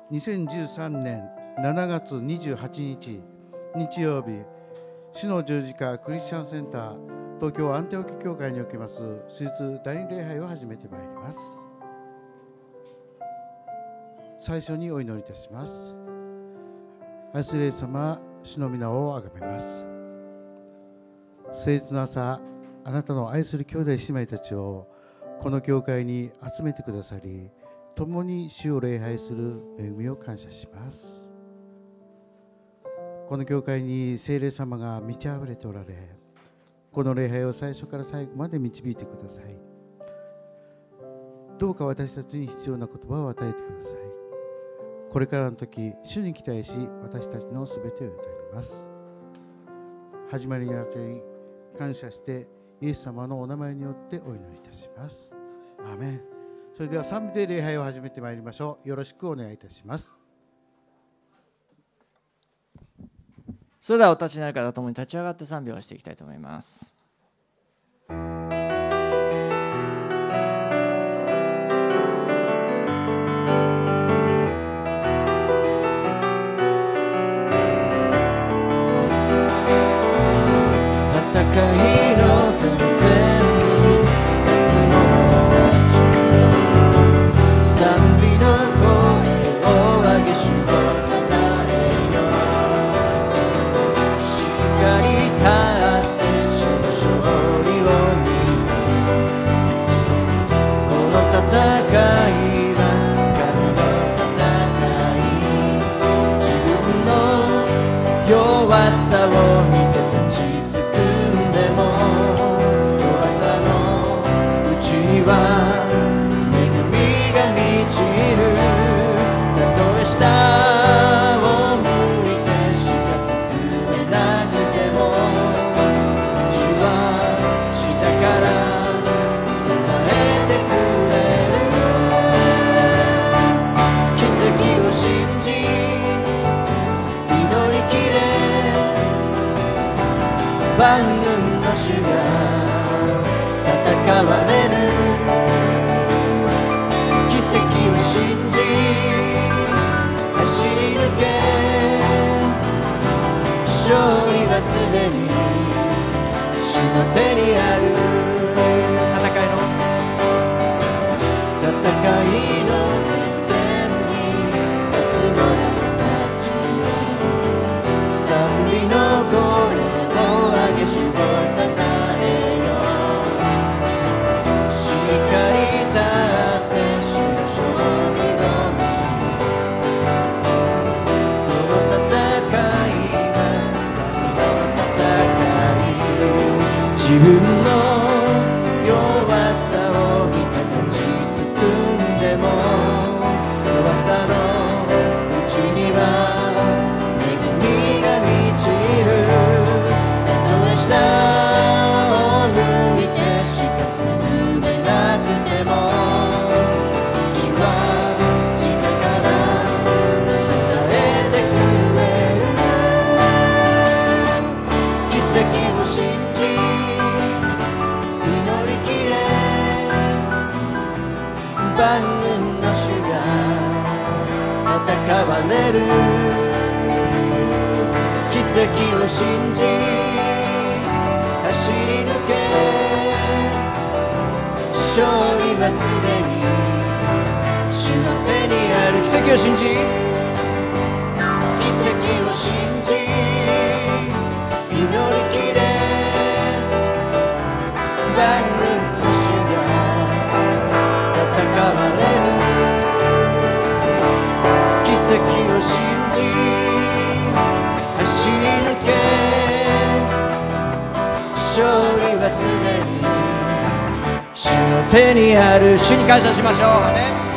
2013年7月28日日曜日、主の十字架クリスチャンセンター東京アンテオキ教会におけます手術第2礼拝を始めてまいります。最初にお祈りいたします。愛するイエス様、主の皆をあがめます。誠実な朝、あなたの愛する兄弟姉妹たちをこの教会に集めてくださり、共に主を礼拝する恵みを感謝します。この教会に聖霊様が満ち溢れておられ、この礼拝を最初から最後まで導いてください。どうか私たちに必要な言葉を与えてください。これからの時、主に期待し、私たちのすべてを委ねます。始まりにあたり感謝して、イエス様のお名前によってお祈りいたします。アーメン。それでは賛美で礼拝を始めてまいりましょう。よろしくお願いいたします。 それではお立ちになる方と共に立ち上がって賛美をしていきたいと思います。戦いの前線に立つ者たちよ、賛美の声を上げ主をたたえよ。しっかり立って主の勝利を見る。この戦いは神の戦い。自分の弱さを見て立ち恵みが満ちる。たとえ下を向いてしか進めなくても、主は下から支えてくれる。奇跡を信じ祈りきれ、万軍の主が戦われる。信じ走り抜け、勝利はすでに主の手にある。戦いの前線に立つ者たちよ、賛美の声を上げ主をたたえよ。しっかり自分の弱さを見て立ちすくんでも、弱さのうちには恵みが満ちる。たとえ下を向いてしか進めなくても、主は下から支えてくれる。奇跡を信じ万軍の主が戦われる。奇跡を信じ走り抜け、勝利はすでに主の手にある。奇跡を信じ奇跡を信じ祈りきれ、万軍の主が戦われる。奇跡を信じ走り抜け、勝利はすでに主の手にある。主に感謝しましょう。アメン。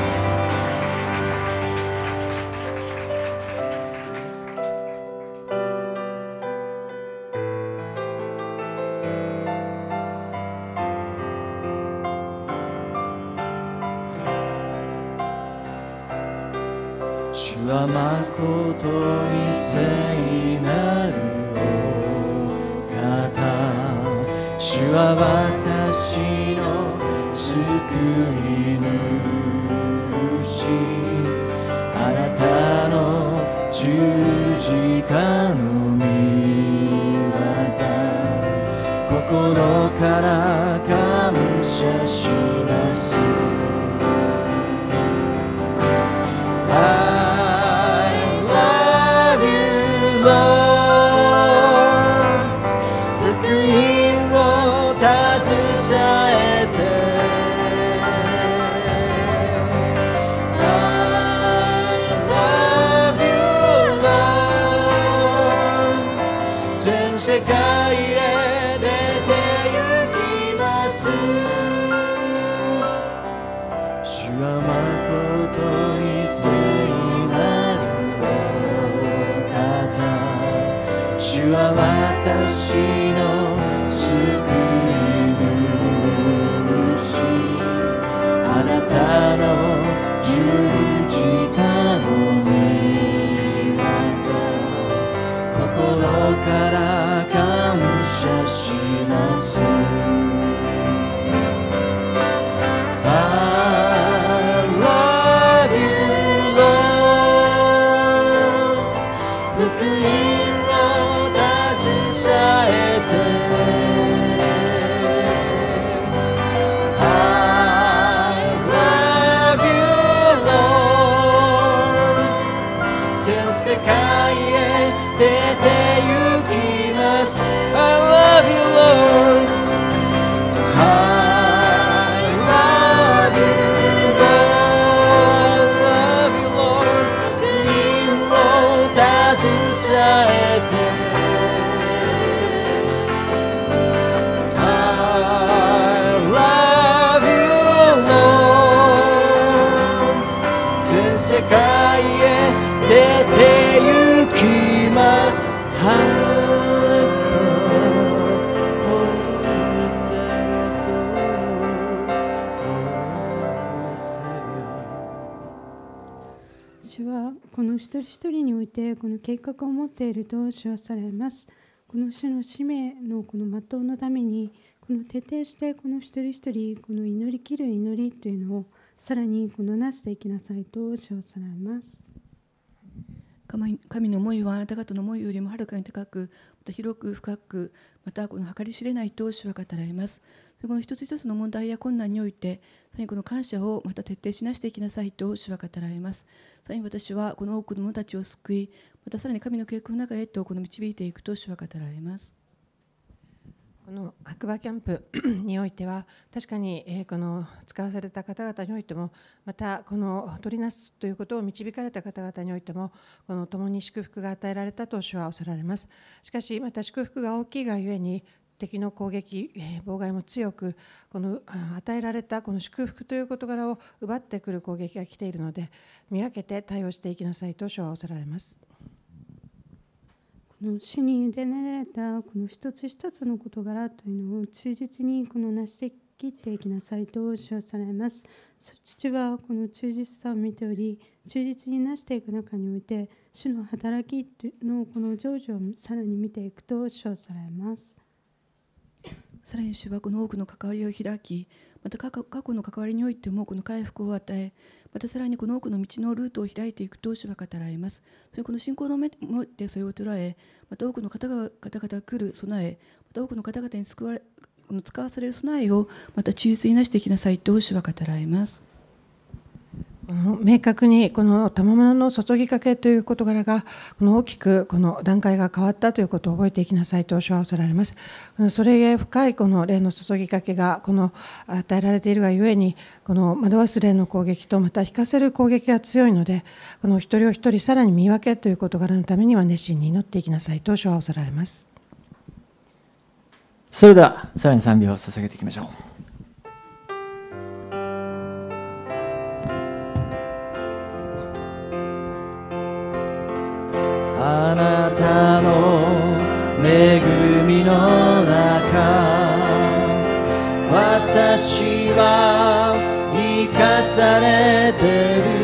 主は誠に聖なるお方。主は私の救い主。あなた十字架の御業、心から感謝します。世界へ出て行きます。主は誠に聖なるお方、主は私の救い主、あなたの十字架の御業、心から感謝します。I love you, Lord。 福音を携えて I love you, Lord。 全世界へ出て行きます。I love you, Lord。 I love you, Lord。 福音を携えて I love you, Lord。 全世界へ出て行きます。 主はこの一人一人においてこの計画を持っていると主はされます。この主の使命のこの全うのためにこの徹底してこの一人一人この祈り切る祈りというのをさらにこのなしていきなさいと主はされます。 神の思いはあなた方の思いよりもはるかに高く、また広く深く、またこの計り知れないと主は語られます。この一つ一つの問題や困難において、さらにこの感謝をまた徹底しなしていきなさいと主は語られます。さらに私はこの多くの者たちを救い、またさらに神の計画の中へとこの導いていくと主は語られます。 この白馬キャンプにおいては確かにこの使わされた方々においても、またこの取りなすということを導かれた方々においても、この共に祝福が与えられたと主はおっしゃられます。しかしまた祝福が大きいがゆえに敵の攻撃、妨害も強く、この与えられたこの祝福という事柄を奪ってくる攻撃が来ているので、見分けて対応していきなさいと主はおっしゃられます。 この主に委ねられたこの一つ一つの事柄というのを忠実にこの成して切っていきなさいと主はされます。父はこの忠実さを見ており、忠実になしていく中において主の働きのこの成就をさらに見ていくと主はされます。 さらに主はこの多くの関わりを開き、また過去の関わりにおいてもこの回復を与え、またさらにこの多くの道のルートを開いていくと主は語られます。それこの信仰の目でそれを捉え、また多くの方々が来る備え、また多くの方々に使わされる備えをまた忠実になしていきなさいと主は語られます。 明確にこの賜物の注ぎかけという事柄がこの大きくこの段階が変わったということを覚えていきなさいと主はおっしゃられます。それゆえ深いこの霊の注ぎかけがこの与えられているがゆえに、この惑わす霊の攻撃とまた引かせる攻撃が強いので、この一人お一人さらに見分けという事柄のためには熱心に祈っていきなさいと主はおっしゃられます。 それではさらに賛美を捧げていきましょう。あなたの恵みの中、私は生かされてる。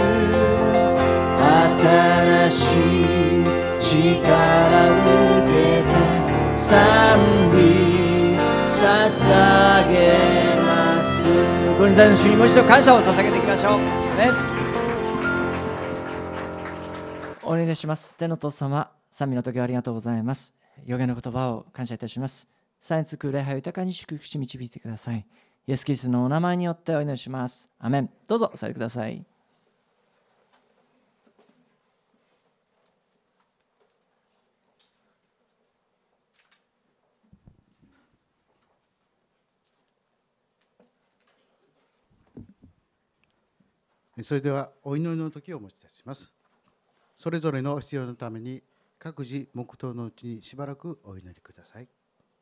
新しい力受けて賛美捧げます。ご臨在の主にもう一度感謝を捧げていきましょうね。 お願いいたします。天のお父様、賛美の時ありがとうございます。予言の言葉を感謝いたします。さえつく礼拝を豊かに祝福し導いてください。イエス・キリストのお名前によってお祈りします。アメン。どうぞお座りください。 それではお祈りの時をお持ちいたします。それぞれの必要のために各自黙祷のうちにしばらくお祈りください。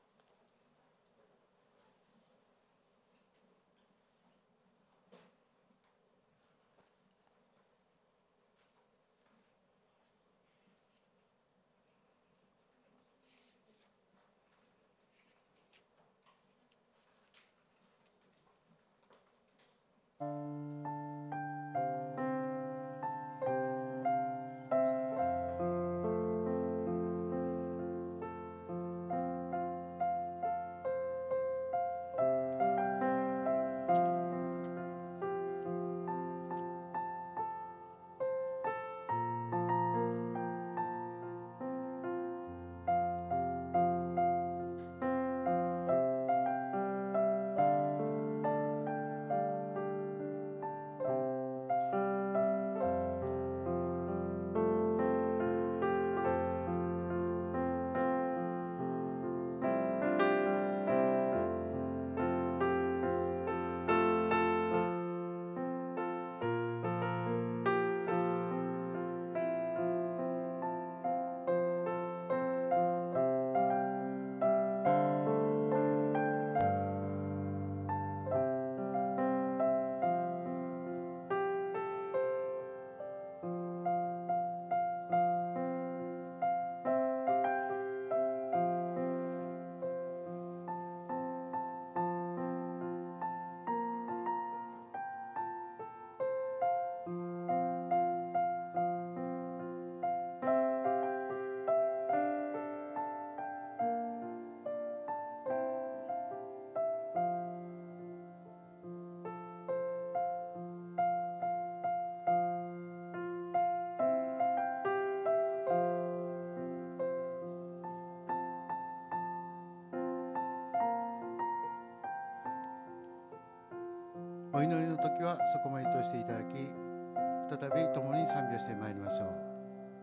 お祈りの時はそこまでとしていただき、再び共に賛美をしてまいりましょう。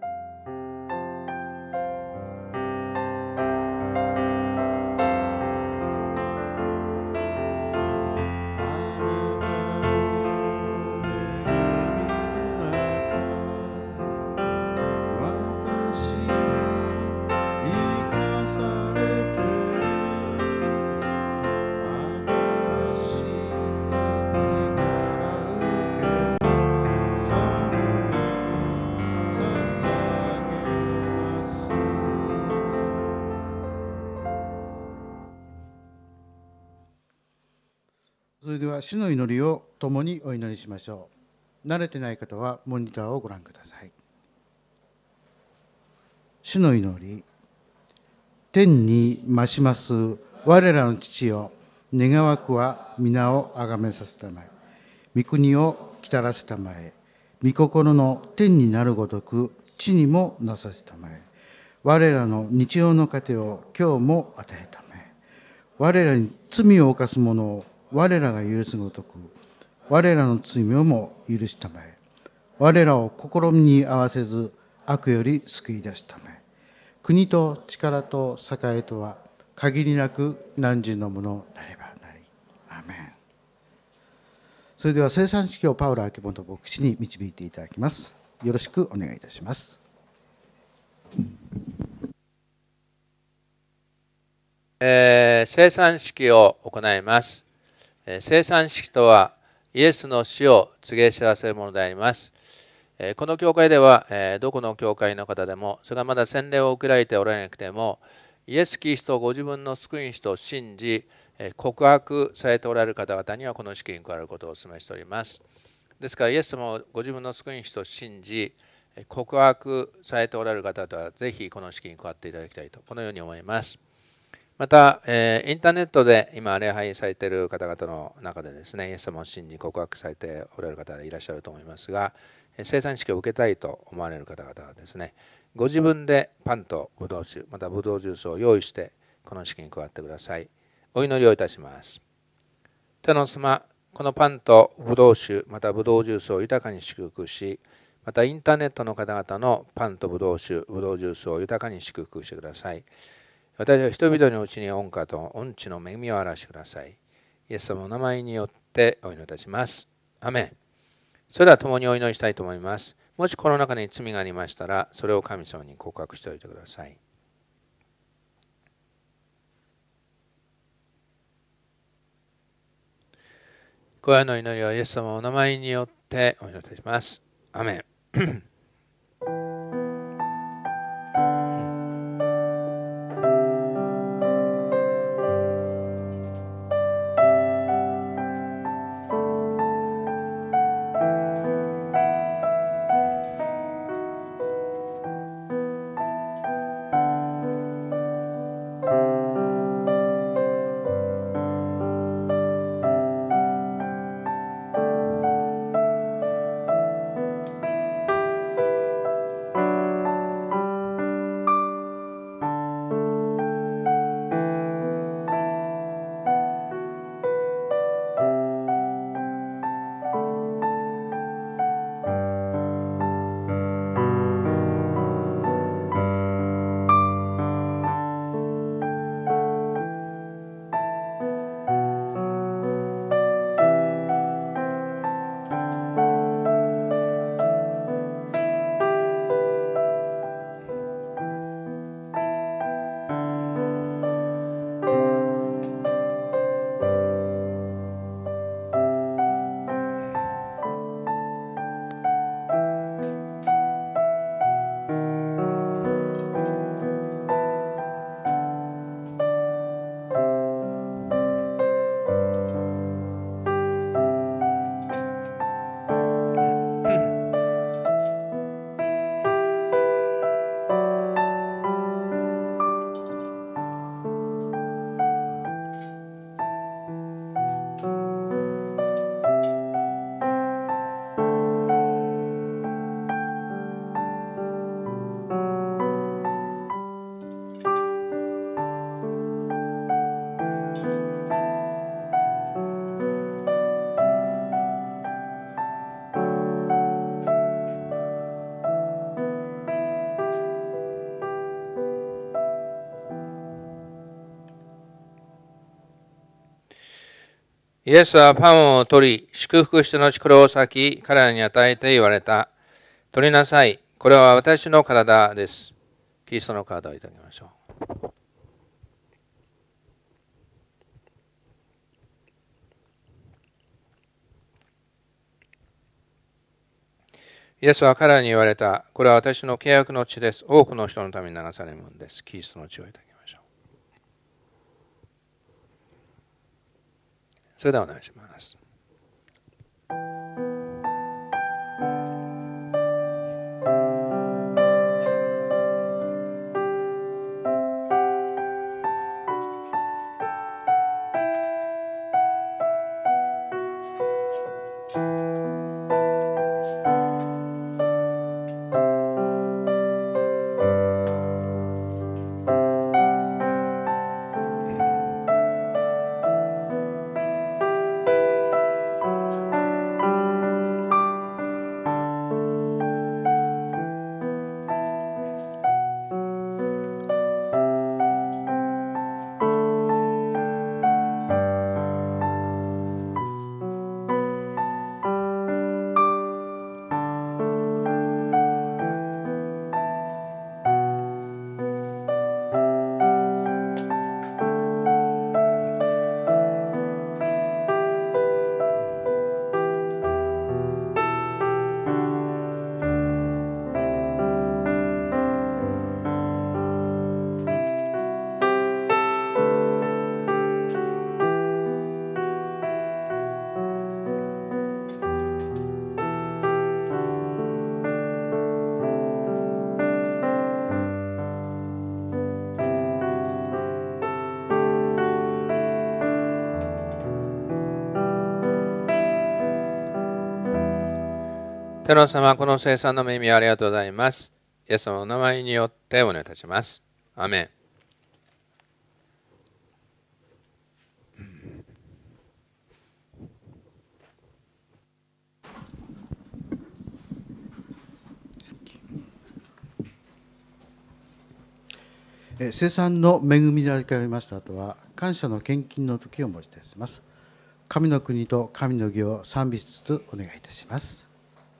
それでは主の祈りを共にお祈りしましょう。慣れてない方はモニターをご覧ください。主の祈り。天に増します我らの父よ、願わくは皆をあがめさせたまえ、御国を来たらせたまえ、御心の天になるごとく地にもなさせたまえ、我らの日曜の糧を今日も与えたまえ、我らに罪を犯す者を我らが許すごとく我らの罪をも許したまえ、我らを試みに合わせず悪より救い出したまえ、国と力と栄とは限りなく汝のものなればなり。アーメン。それでは生産式をパウロ明本牧師に導いていただきます。よろしくお願いいたします。 生産式を行います。生産式とはイエスの死を告げ知らせるものであります。この教会では、どこの教会の方でも、それがまだ洗礼を受けられておられなくても、イエス・キリストをご自分の救い主と信じ、告白されておられる方々にはこの式に加わることをお勧めしております。ですからイエス様をご自分の救い主と信じ、告白されておられる方々はぜひこの式に加わっていただきたいと、このように思います。また、インターネットで今礼拝されている方々の中でですね、イエス様を信じ告白されておられる方がいらっしゃると思いますが、 生産式を受けたいと思われる方々はですね、ご自分でパンとブドウ酒、またブドウジュースを用意してこの式に加わってください。お祈りをいたします。天の様、このパンとブドウ酒、またブドウジュースを豊かに祝福し、またインターネットの方々のパンとブドウ酒、ブドウジュースを豊かに祝福してください。私は人々のうちに恩歌と恩知の恵みを表してください。イエス様の名前によってお祈りいたします。アメン。それでは共にお祈りしたいと思います。もしこの中に罪がありましたら、それを神様に告白しておいてください。これらの祈りはイエス様のお名前によってお祈りいたします。アメン。イエスはパンを取り、祝福して後これを裂き、彼らに与えて言われた。取りなさい。これは私の体です。キリストの体をいただきましょう。イエスは彼らに言われた。これは私の契約の血です。多くの人のために流されるものです。キリストの血をいただきましょう。それではお願いします。 「 天皇様、この聖餐の恵みありがとうございます。イエス様のお名前によってお願いいたします。アーメン。 聖餐の恵みで預かりました後は、感謝の献金の時を申し出します。神の国と神の義を賛美しつつお願いいたします。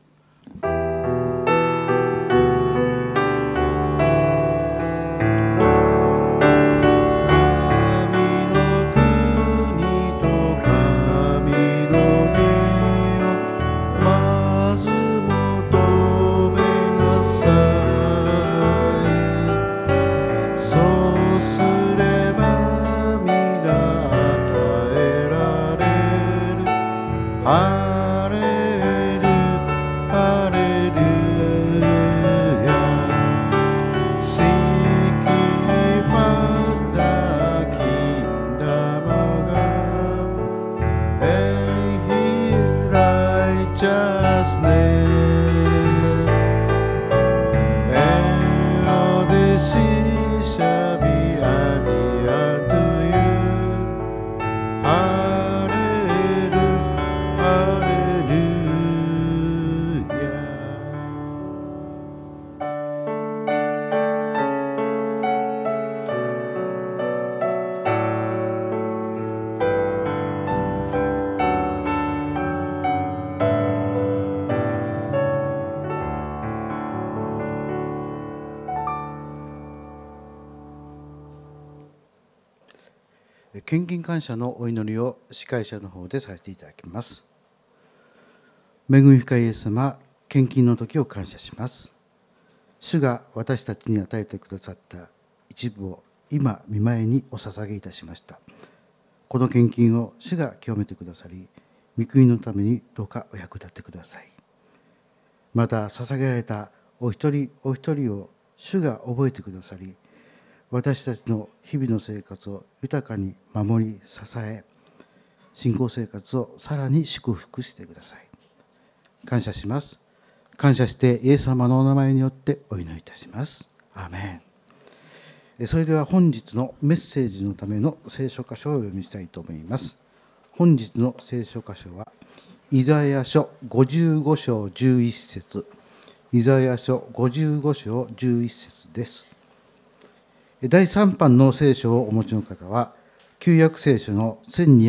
献金感謝のお祈りを司会者の方でさせていただきます。恵み深いイエス様、献金の時を感謝します。主が私たちに与えてくださった一部を今御前にお捧げいたしました。この献金を主が清めてくださり、御国のためにどうかお役立てください。また捧げられたお一人お一人を主が覚えてくださり、私たちの日々の生活を豊かに守り支え、信仰生活をさらに祝福してください。感謝します。感謝してイエス様のお名前によってお祈りいたします。アーメン。それでは本日のメッセージのための聖書箇所をお読みしたいと思います。本日の聖書箇所はイザヤ書55章11節、イザヤ書55章11節です。第3版の聖書をお持ちの方は、旧約聖書の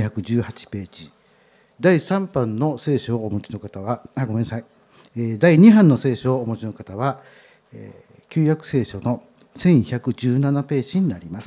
1218ページ、第3版の聖書をお持ちの方は、ごめんなさい、第2版の聖書をお持ちの方は、旧約聖書の1117ページになります。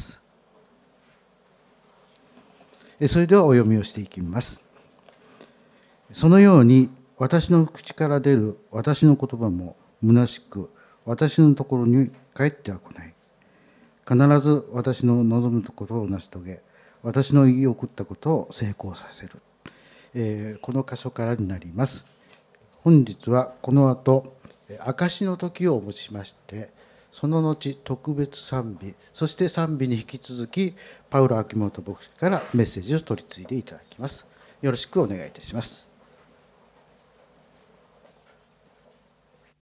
それではお読みをしていきます。そのように、私の口から出る私の言葉も虚しく、私のところに帰っては来ない。必ず私の望むことを成し遂げ、私の言い送ったことを成功させる。この箇所からになります。本日はこの後、証の時をお持ちしまして、その後、特別賛美、そして賛美に引き続き、パウロ・秋元牧師からメッセージを取り次いでいただきます。よろしくお願いいたします。